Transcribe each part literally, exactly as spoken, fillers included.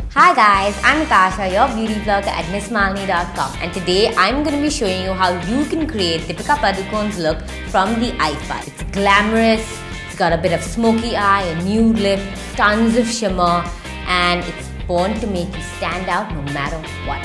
Hi guys, I'm Natasha, your beauty blogger at miss malini dot com, and today I'm going to be showing you how you can create Deepika Padukone's look from the iFile. It's glamorous, it's got a bit of smoky eye, a nude lip, tons of shimmer, and it's born to make you stand out no matter what.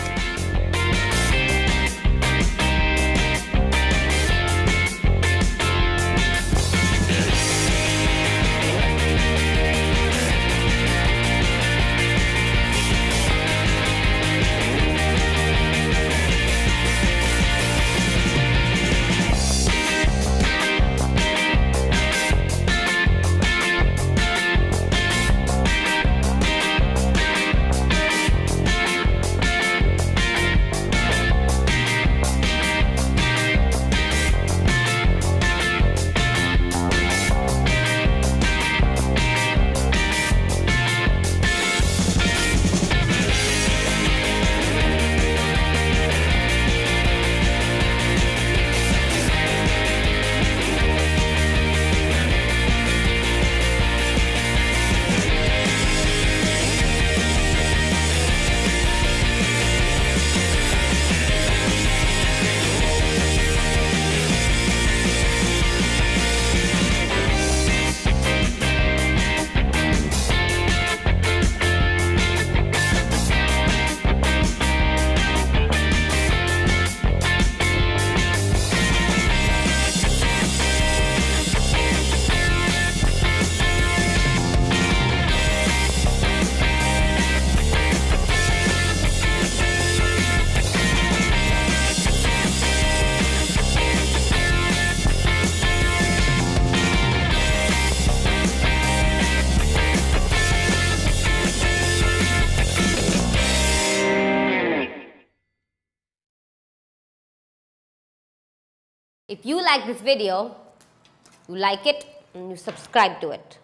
If you like this video, you like it and you subscribe to it.